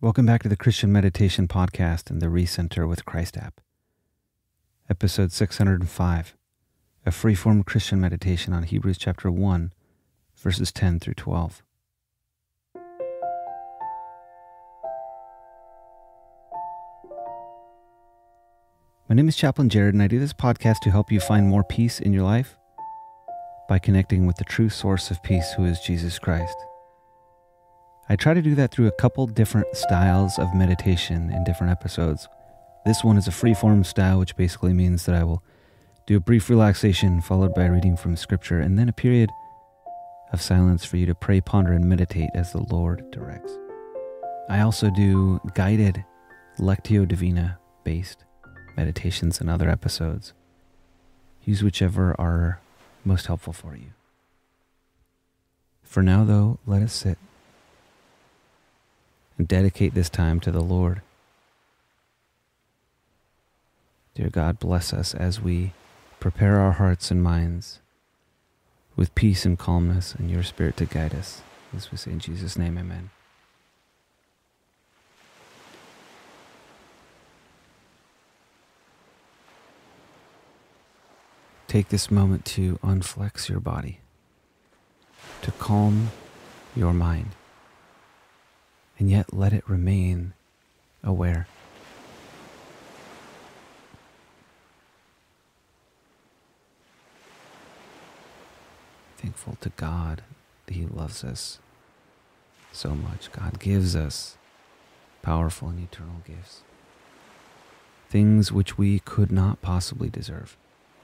Welcome back to the Christian Meditation Podcast and the Recenter with Christ app. Episode 605, a freeform Christian meditation on Hebrews chapter 1, verses 10 through 12. My name is Chaplain Jared, and I do this podcast to help you find more peace in your life by connecting with the true source of peace, who is Jesus Christ. I try to do that through a couple different styles of meditation in different episodes. This one is a free-form style, which basically means that I will do a brief relaxation followed by reading from Scripture and then a period of silence for you to pray, ponder, and meditate as the Lord directs. I also do guided Lectio Divina-based meditations in other episodes. Use whichever are most helpful for you. For now, though, let us sit and dedicate this time to the Lord. Dear God, bless us as we prepare our hearts and minds with peace and calmness and your Spirit to guide us. This we say in Jesus' name, amen. Take this moment to unflex your body, to calm your mind, and yet let it remain aware. Thankful to God that He loves us so much. God gives us powerful and eternal gifts, things which we could not possibly deserve.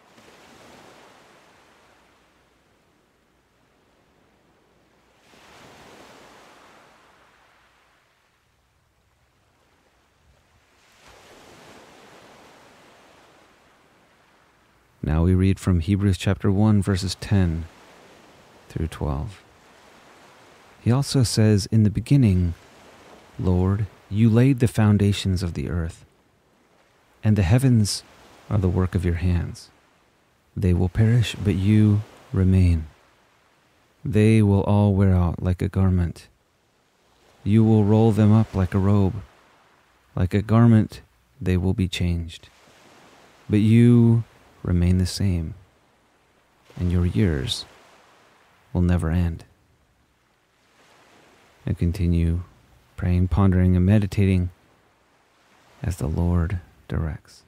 Now we read from Hebrews chapter 1, verses 10 through 12. He also says, "In the beginning, Lord, you laid the foundations of the earth, and the heavens are the work of your hands. They will perish, but you remain. They will all wear out like a garment. You will roll them up like a robe. Like a garment, they will be changed. But you remain the same, and your years will never end." And continue praying, pondering, and meditating as the Lord directs.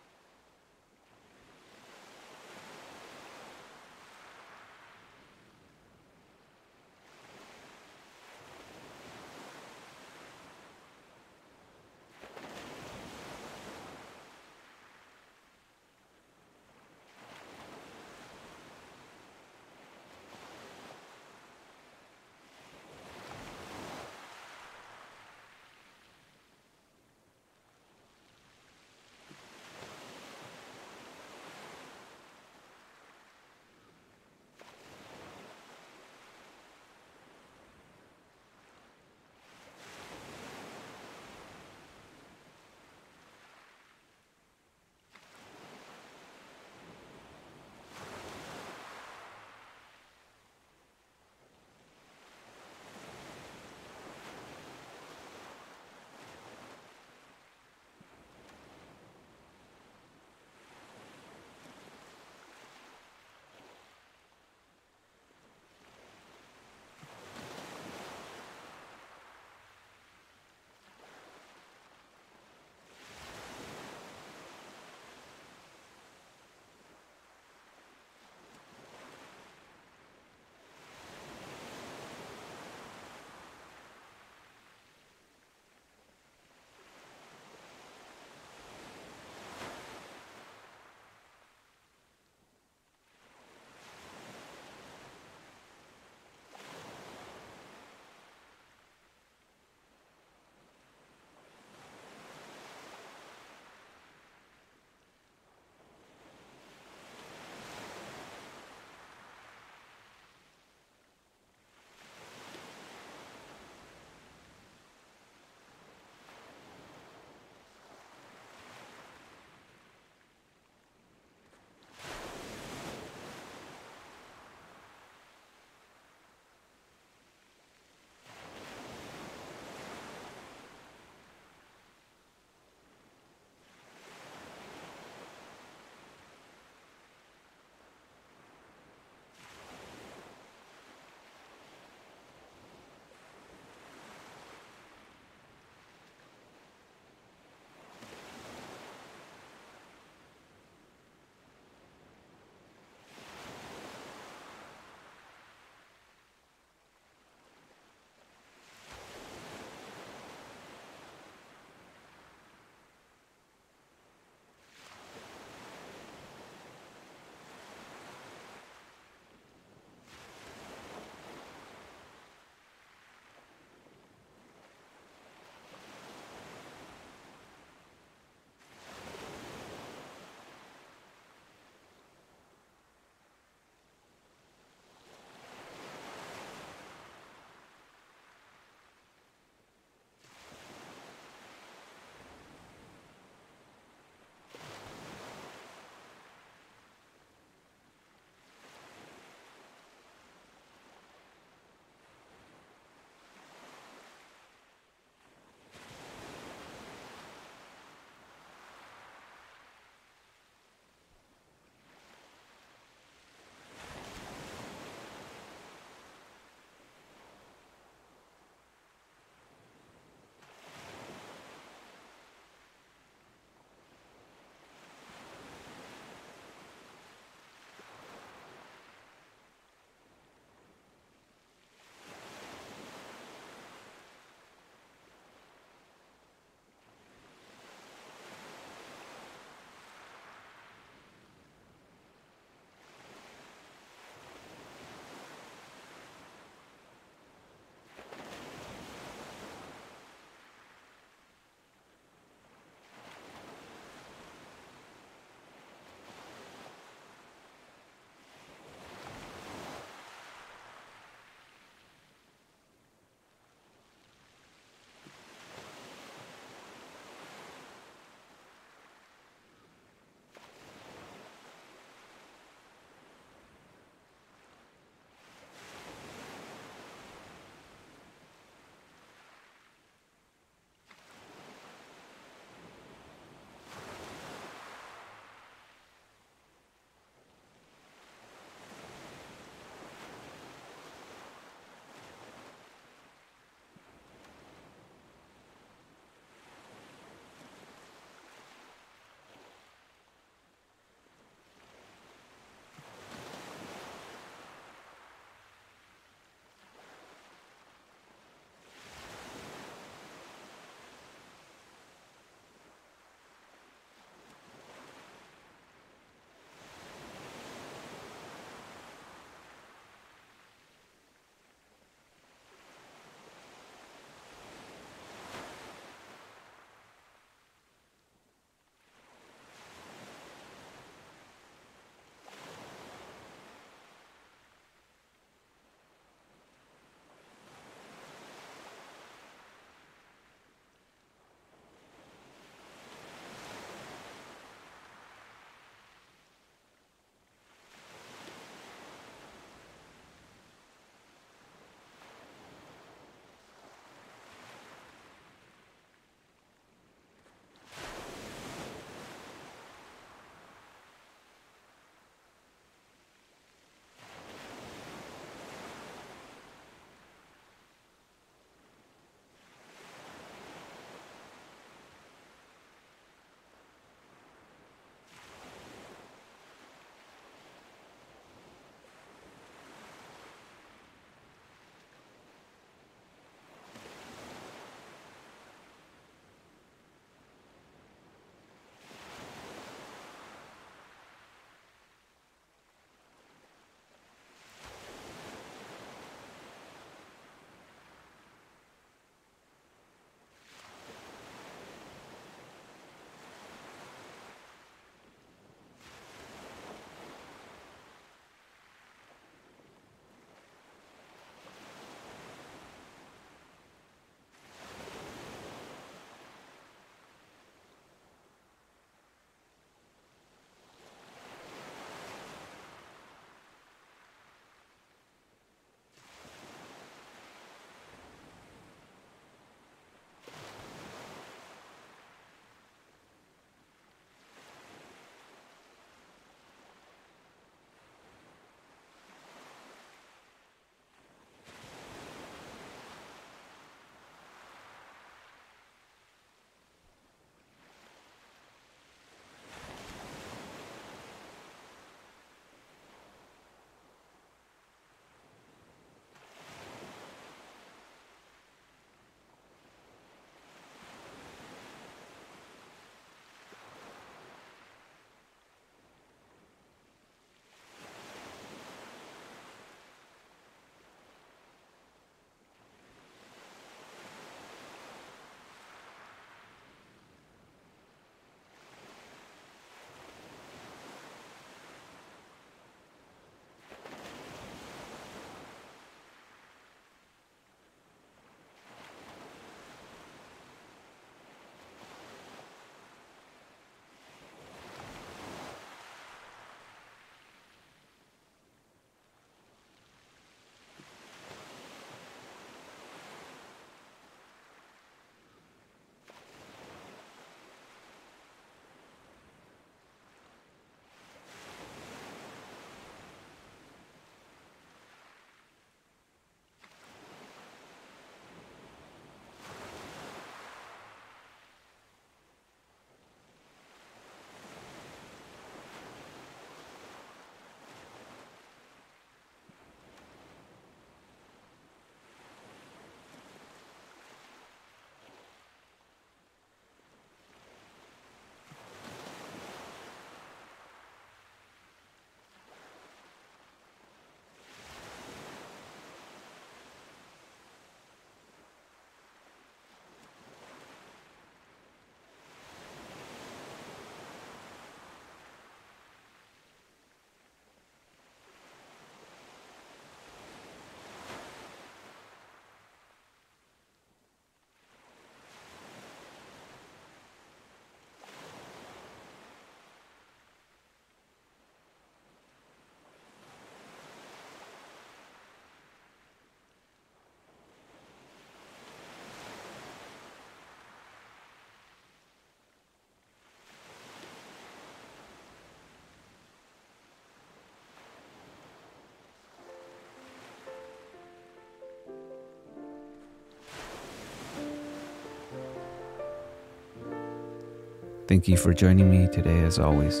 Thank you for joining me today as always.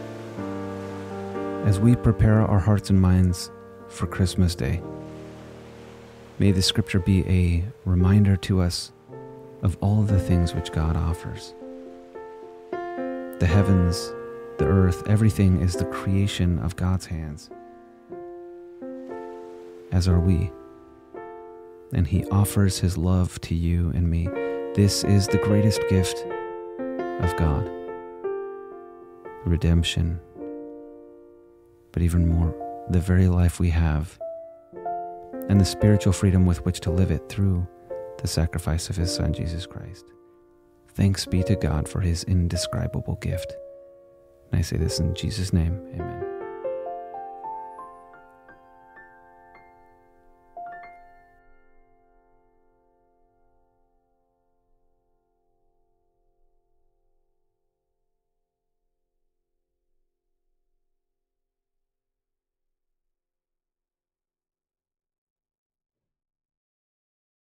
As we prepare our hearts and minds for Christmas Day, may the scripture be a reminder to us of all the things which God offers. The heavens, the earth, everything is the creation of God's hands, as are we. And He offers His love to you and me. This is the greatest gift of God. Redemption, but even more, the very life we have, and the spiritual freedom with which to live it through the sacrifice of His Son, Jesus Christ. Thanks be to God for His indescribable gift. And I say this in Jesus' name, amen.